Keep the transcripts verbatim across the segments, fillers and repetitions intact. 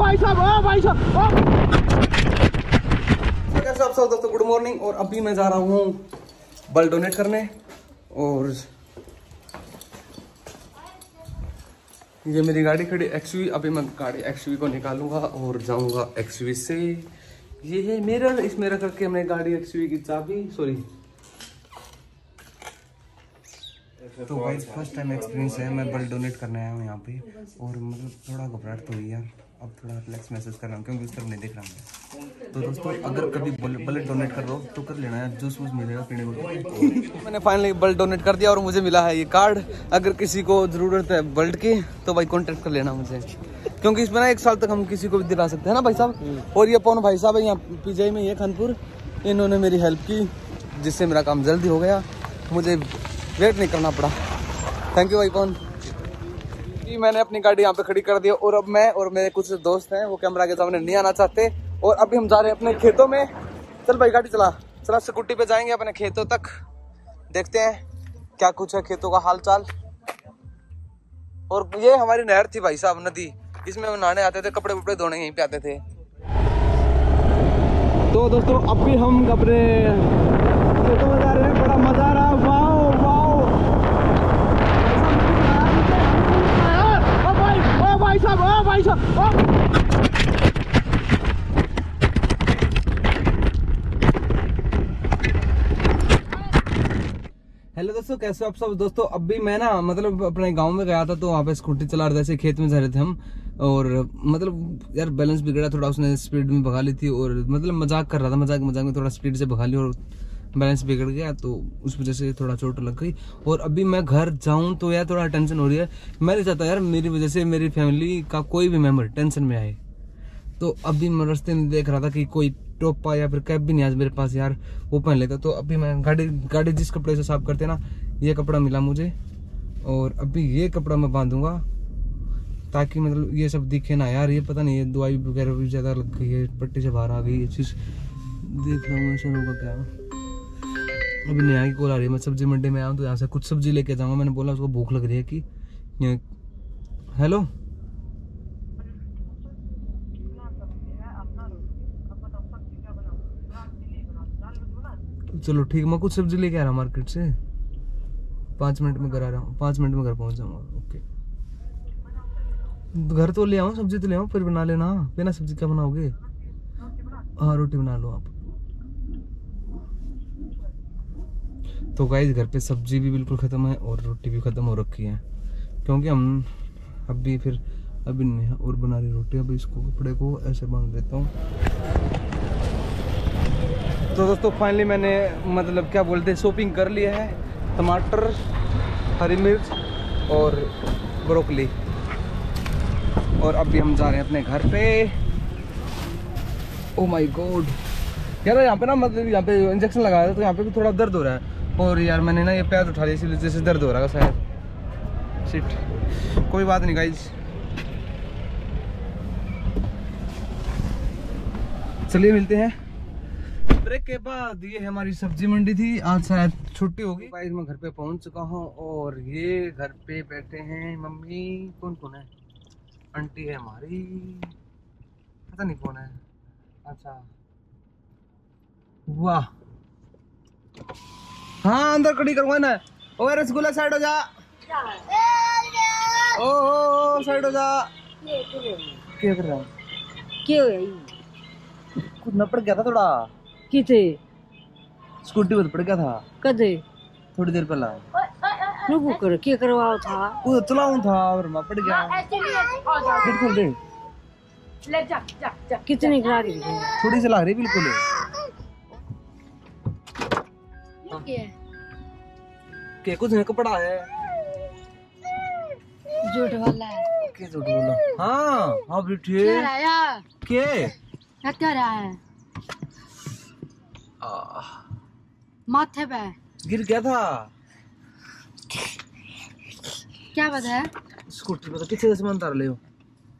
भाई साहब, ओ भाई साहब। कैसे आप सब दोस्तों, गुड मॉर्निंग। और अभी मैं जा रहा हूँ ब्लड डोनेट करने। और ये मेरी गाड़ी खड़ी एक्सयूवी। अभी मैं गाड़ी एक्सयूवी को निकालूंगा और जाऊंगा एक्सयूवी से। ये है मिरर, इसमें रख करके हमने गाड़ी एक्सयूवी की चाबी, सॉरी। तो भाई फर्स्ट टाइम एक्सपीरियंस है, मैं ब्लड डोनेट करने आया हूँ यहाँ पे। और मतलब थोड़ा घबराहट तो हुई यार, अब थोड़ा रिलैक्स महसूस कर रहा हूँ क्योंकि उस तरफ नहीं देख रहा हूँ। तो दोस्तों अगर कभी ब्लड डोनेट कर दो तो कर लेना यार, जूस वूस मिलेगा पीने को। मैंने फाइनली ब्लड डोनेट कर दिया और मुझे मिला है ये कार्ड। अगर किसी को ज़रूरत है ब्लड की तो भाई कॉन्टेक्ट कर लेना मुझे, क्योंकि इसमें ना एक साल तक हम किसी को भी दिला सकते हैं ना भाई साहब। और ये पवन भाई साहब है यहाँ पीजीआई में, ये खानपुर, इन्होंने मेरी हेल्प की जिससे मेरा काम जल्दी हो गया, मुझे वेट नहीं करना पड़ा। थैंक यू भाई पवन। मैंने अपनी गाड़ी यहाँ पे खड़ी कर दी और अब मैं और मेरे कुछ दोस्त हैं वो कैमरा के सामने नहीं आना चाहते। और अभी हम जा रहे हैं अपने खेतों में। चल भाई गाड़ी चला चला, स्कूटी पे जाएंगे अपने खेतों तक, देखते हैं क्या कुछ है खेतों का हाल चाल। और ये हमारी नहर थी भाई साहब, नदी, इसमें हम नहाने आते थे, कपड़े वपड़े धोने यहीं पे आते थे। तो दोस्तों अभी हम अपने खेतों में जा रहे हैं, बड़ा मजा आ रहा है। वाओ वाओ भाई साहब, ओ भाई साहब। हेलो दोस्तों, कैसे हो आप सब दोस्तों। अभी मैं ना मतलब अपने गांव में गया था, तो वहाँ पे स्कूटी चला रहे थे, खेत में जा रहे थे हम। और मतलब यार बैलेंस बिगड़ा थोड़ा, उसने स्पीड में भगा ली थी और मतलब मजाक कर रहा था, मजाक मजाक में थोड़ा स्पीड से भगा ली और बैलेंस बिगड़ गया, तो उस वजह से थोड़ा चोट लग गई। और अभी मैं घर जाऊं तो यार थोड़ा टेंशन हो रही है। मैं नहीं चाहता यार मेरी वजह से मेरी फैमिली का कोई भी मेंबर टेंशन में आए। तो अभी मैं रास्ते में देख रहा था कि कोई टोपा या फिर कैप भी नहीं आज मेरे पास यार, वो पहन लेता। तो अभी मैं गाड़ी गाड़ी जिस कपड़े से साफ करते ना, ये कपड़ा मिला मुझे और अभी ये कपड़ा मैं बांधूंगा ताकि मतलब ये सब दिखे ना यार। ये पता नहीं, ये दवाई वगैरह भी ज़्यादा लग गई है, पट्टी से बाहर आ गई ये चीज़। देख रहा हूँ ऐसा होगा क्या। अभी नया की कॉल आ रही है, मैं सब्जी मंडी में आया हूँ तो यहाँ से कुछ सब्जी लेके जाऊँगा। मैंने बोला उसको भूख लग रही है कि हेलो, चलो ठीक, मैं कुछ सब्जी लेके आ रहा हूँ मार्केट से, पाँच मिनट में घर आ रहा हूँ, पाँच मिनट में घर पहुँच जाऊँगा। ओके, घर तो ले आऊँ, सब्जी तो ले आऊँ, फिर बना लेना। बिना सब्जी क्या बनाओगे? हाँ रोटी बना लो आप। तो गाइस घर पे सब्जी भी बिल्कुल ख़त्म है और रोटी भी ख़त्म हो रखी है, क्योंकि हम अभी फिर अभी नहीं और बना रही रोटी। अभी इसको कपड़े को ऐसे बांध देता हूँ। तो दोस्तों फाइनली मैंने मतलब क्या बोलते हैं शॉपिंग कर लिया है, टमाटर, हरी मिर्च और ब्रोकली। और अभी हम जा रहे हैं अपने घर पे। ओ माय गॉड यार, यहाँ पे ना मतलब यहाँ पे इंजेक्शन लगाया था तो यहाँ पे भी थोड़ा दर्द हो रहा है। और यार मैंने ना ये पैर उठा लिया इसी वजह से दर्द हो रहा है शायद। शिट, कोई बात नहीं गाइस, चलिए मिलते हैं ब्रेक के बाद। ये हमारी सब्जी मंडी थी, आज शायद छुट्टी होगी। गाइस मैं घर पे पहुंच चुका हूं और ये घर पे बैठे हैं मम्मी। कौन कौन है? आंटी है हमारी, पता नहीं कौन है। अच्छा वाह, हाँ अंदर खड़ी करवाना है। ओ रसगुल्ला साइड हो जा, ओ हो साइड हो जा। क्या कर रहा हूँ? क्या है? कुछ न पड़ गया था थोड़ा, किथे स्कूटी पर पड़ गया था कदे थोड़ी देर पहला। रुको कर क्या करवाओ था? वो चलाऊं था और मैं पड़ गया। गेट खोल दे। ले जा जा जा। कितनी गाड़ी है? थोड़ी सी लग रही बिल्कुल। क्या के कुछ नहीं, कपड़ा है। झूठ वाला है। क्या झूठ बोला? हाँ हाँ बेटे क्या रहा है? के क्या क्या रहा है? माथे पे गिर गया था। क्या बात है? स्कूटी पे तो किसी से मन तार ले हो।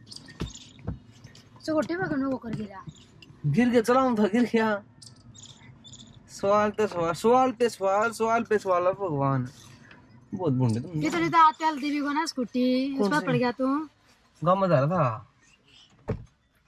स्कूटी पे कौन वो कर गिरा? गिर गया, चलाऊं था गिर गया। सवाल पे सवाल, सवाल पे सवाल, सवाल पे सवाल। भगवान बहुत भूंडे तुम। कितने तो आते हल देवी को ना स्कूटी, इस पर पड़ गया तू। गाँव में जा रहा था।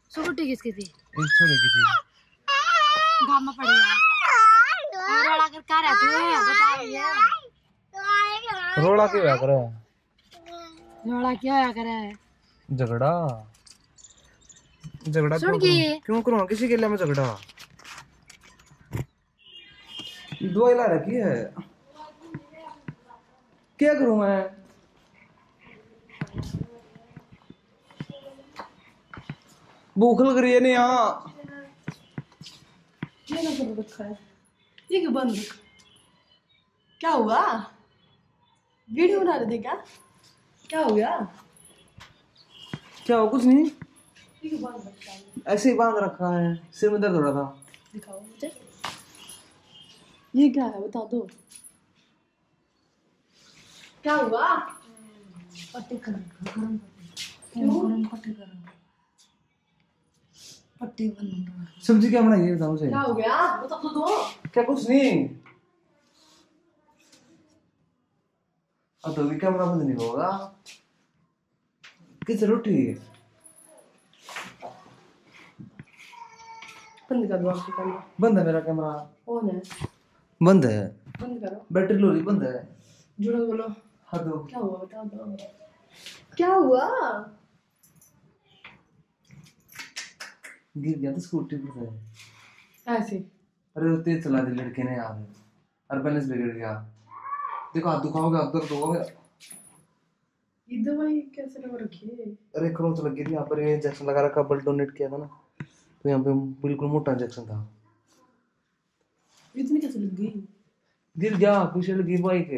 स्कूटी किसकी थी? एक छोरे की थी। गांव में पड़ी है। रोड़ा कर क्या रहा तू बता भैया। रोड़ा क्यों होया करे? रोड़ा क्या होया करे? झगड़ा झगड़ा सुन क्यों की क्यों करूँ किसी के लिए मैं झगड़ा? दवाई ला रखी है, क्या करूं मैं? भूख लग रही है नहीं यहाँ। ये ना कर रखा है, ये क्यों बंद रखा? क्या हुआ? वीडियो बना रहे थे क्या? क्या हो गया? क्या हो? कुछ नहीं, ये क्यों बंद रखा है? ऐसे ही बांध रखा है, सिर में दर्द हो रहा था। दिखाओ मुझे, ये क्या है बता दो। क्या हुआ? पट्टी कर गरम गरम पट्टी कर पट्टी बन। सब्जी क्या बनाई है बताओ मुझे। क्या हो गया बता तो दो। क्या? कुछ नहीं, अब तो भी कैमरा बंद नहीं होगा। किस रोटी बंद कर दो आपकी कैमरा। बंद है मेरा कैमरा। ऑन है। बंद है, बंद करो। बैटरी लो रही बंद है। जुड़ो बोलो। हाँ दो। क्या हुआ बता दो। क्या हुआ? गिर गया था स्कूटी पर से। ऐसे अरे वो तेज चला दी लड़के ने यार, और बैलेंस बिगड़ गया। देखो हाथ दुखा हो गया, दर्द हो गया। ये दवाई कैसे लगा रखी है? अरे खरोंच लग गई थी यहाँ पर, ये इंजेक्शन लगा रखा, ब्लड डोनेट किया था ना, तो यहाँ पे बिल्कुल मोटा इंजेक्शन था। इतनी कैसे लग गई? गिर गया, पीछे लगी बाइक।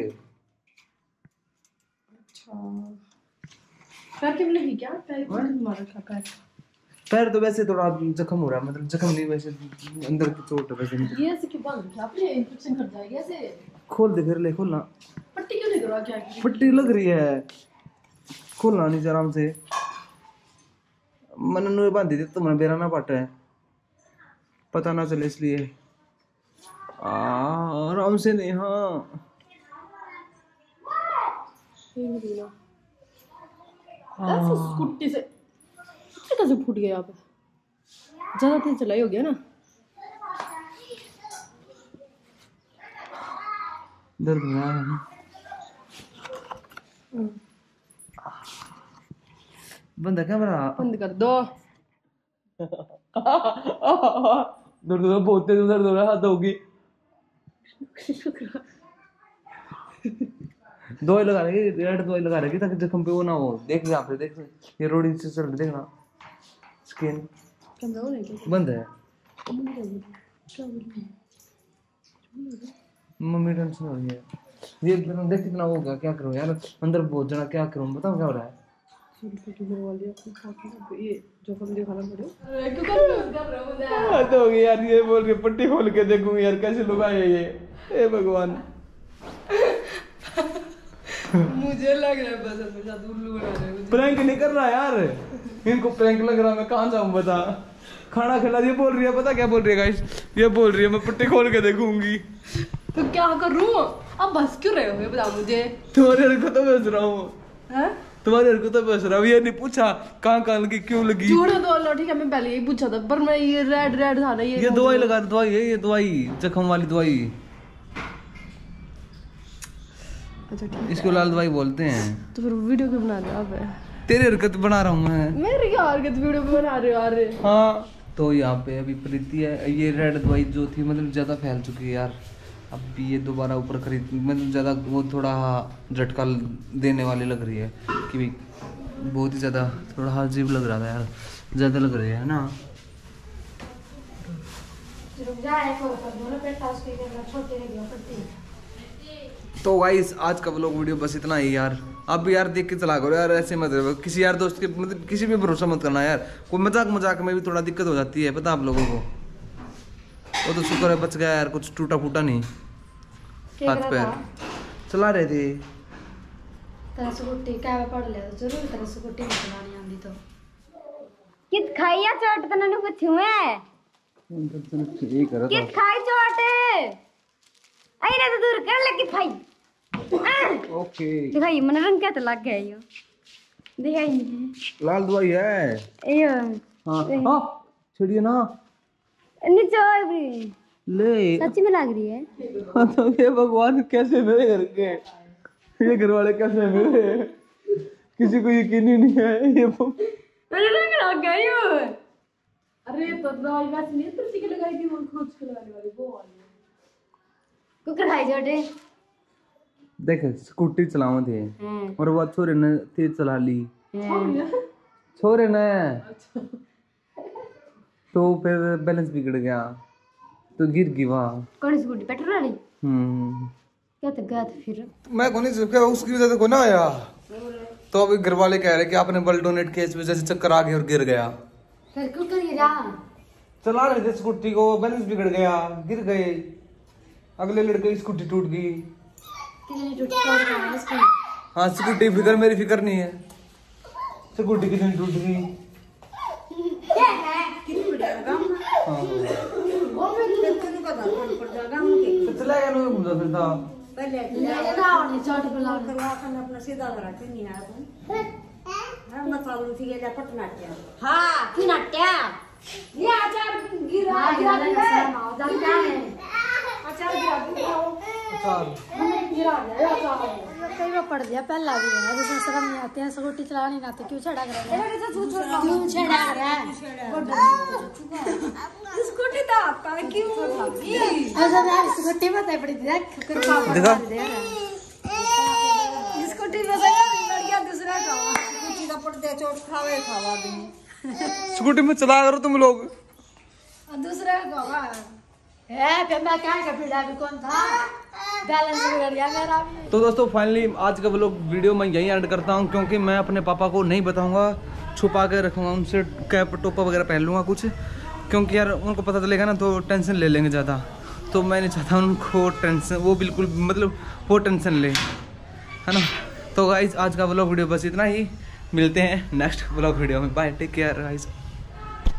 अच्छा पैर के भी लगी क्या? पैर को मार रखा पैर। पैर तो वैसे थोड़ा जख्म हो रहा है, मतलब जख्म नहीं, वैसे अंदर की चोट है वैसे नहीं। ये ऐसे क्यों बांध रखा आपने? इन्फेक्शन कर जाएगा ऐसे। खोल दे, फिर ले खोलना। पट्टी क्यों नहीं करवा क्या? पट्टी लग रही है, खोलना नहीं आराम से। मैंने नुए बांधी थी तो मैंने बेरा ना पाटा है, पता ना चले इसलिए। आ, आराम से नहीं। हाँ ऐसे स्कूटी से कैसे फूट गया? आप ज्यादा तेज चलाई हो गया ना। दर्द हो रहा है। बंद है कैमरा। बंद कर दो। दर्द हो रहा है, बहुत तेज दर्द हो रहा है, हाथ होगी। दवाई लगा रही, रेड दवाई लगा रही ताकि जख्म पे वो ना हो। देख यहाँ पे, देख ये रोड से चल रही, देखना स्किन। कैमरा ऑन है क्या? बंद है। क्या बोल रही है? मम्मी टेंशन हो रही है। ये देख कितना हो गया, क्या करूं यार, अंदर बहुत जना, क्या करूं बताओ क्या हो रहा है। ये जो हम दिखाना पड़े। अरे क्यों कर रहे हो? कर रहे हो मुझे तो यार ये बोल रही पट्टी खोल के देखूंगी यार, कैसे लोग आए ये। हे भगवान। मुझे लग रहा है बस अपने साथ उल्लू बना रहे हैं। प्रैंक नहीं कर रहा यार, इनको प्रैंक लग रहा, मैं कहाँ जाऊँ बता। खाना खिला, ये बोल रही है, पता क्या बोल रही है गाइस, ये बोल रही है मैं पट्टी खोल के देखूंगी। तो क्या करूं? अब बस क्यों रहे हो ये बताओ मुझे। तुम्हारे हरकत तो बस रहा हूँ, तुम्हारे हरकत तो बस रहा हूँ। ये नहीं पूछा कहाँ कहाँ लगी, क्यों लगी। जोड़ो दो लो, ठीक है मैं पहले यही पूछा था, पर मैं ये रेड रेड था ना, ये ये दवाई लगा, दवाई है ये, दवाई जख्म वाली दवाई। अच्छा ठीक है, इसको लाल दवाई बोलते हैं। तो फिर वीडियो क्यों बना रहे हो आप? तेरी हरकत बना रहा हूँ मैं। मेरी क्या हरकत वीडियो पे बना रहे हो यार? हाँ तो यहाँ पे अभी प्रीति है, ये रेड दवाई जो थी मतलब ज़्यादा फैल चुकी है यार। अब भी ये दोबारा ऊपर खरीद, मतलब ज़्यादा वो थोड़ा झटका देने वाली लग रही है कि भी बहुत ही ज़्यादा थोड़ा अजीब लग रहा था यार, ज़्यादा लग रही है ना। तो गाइस आज का व्लॉग वीडियो बस इतना ही यार। अब यार देख के चला करो यार, ऐसे मत रहो किसी यार दोस्त के, मतलब किसी पे भरोसा मत करना यार। कोई मजाक मजाक में भी थोड़ा दिक्कत हो जाती है, पता आप लोगों को। वो तो शुक्र है बच गया यार, कुछ टूटा फूटा नहीं हाथ पैर। चला रहे थे तेरा स्कूटी क्या पढ़ ले तो जरूर तेरा स्कूटी में चलानी आंदी तो कित खाइया चोट तने नु पूछूं मैं ठीक है कित खाई चोट आई ना तो दूर कर ले कित खाई। ओके दिखाई मन रंग क्या तो लग गया यो दिखाई लाल दवाई है यो हाँ हाँ छिड़िए ना नीचे और भी ले। सच में लग रही है। हाँ तो ये भगवान कैसे मेरे घर के, ये घर वाले कैसे मेरे, किसी को यकीन ही नहीं है ये मेरे रंग लग गई हो। अरे तो दवाई वैसे नहीं तुलसी की लगाई थी, वो खुद से लगाने वाली वो वाली को कढ़ाई जोड़े देख स्कूटी चलावा थे हैं और वो छोरे ने तेज चला ली, हैं छोरे ने तो फिर बैलेंस बिगड़ गया तो गिर गई वहाँ। कौन सी स्कूटी पेट्रोल वाली? हम्म क्या तो गया था फिर मैं कोनी क्या उसकी वजह से को ना आया, तो अभी घर वाले कह रहे कि आपने ब्लड डोनेट किया इस वजह से चक्कर आ गया और गिर गया। फिर क्यों करिए जा चला रहे थे स्कूटी को, बैलेंस बिगड़ गया, गिर गए, अगले लड़के की स्कूटी टूट गई। कितनी टूट गई इसकी? हाँ स्कूटी फिकर मेरी फिकर नहीं है, स्कूटी कितनी टूट गई। हाँ तो चला गया ना घूमता फिरता। ले जाओ नहीं चोट पे लाओ अपना सीधा करा के नहीं आया तुम हम चालू थी गेला पटनाट्य हाँ की नाट्या ये आचार गिरा हाँ गिरा गिरा गिरा गिरा माँ जान क्या है आचार गिरा गिरा अच्छा गिरा गया आचार कई बार पड़ गया पहला भी है जिसमें शर्म नहीं आती है स्कूटी चलानी ना तो क्यों छड़ा कर रहा है क्यों छड़ा कर रहा है स्कूटी तो आपका क्यों ऐसा मैं स्कूटी में तो पड़ी थी देख कर पापा देखा? स्कूटी में से बढ़ गया दूसरा का कुछ का पड़ते चोट खावे खावा भी स्कूटी में चला करो तुम लोग। दूसरा का है फिर मैं क्या कर फिर अभी कौन था बैलेंस बिगड़ गया मेरा भी। तो दोस्तों फाइनली आज का व्लॉग वीडियो मैं यहीं एंड करता हूँ, क्योंकि मैं अपने पापा को नहीं बताऊंगा, छुपा के रखूंगा, उनसे कैप टोपा वगैरह पहन लूँगा कुछ, क्योंकि यार उनको पता चलेगा ना तो टेंशन ले लेंगे ज़्यादा, तो मैं नहीं चाहता उनको टेंशन, वो बिल्कुल मतलब वो टेंशन ले, है ना। तो गाइस आज का व्लॉग वीडियो बस इतना ही, मिलते हैं नेक्स्ट व्लॉग वीडियो में, बाय टेक केयर गाइस।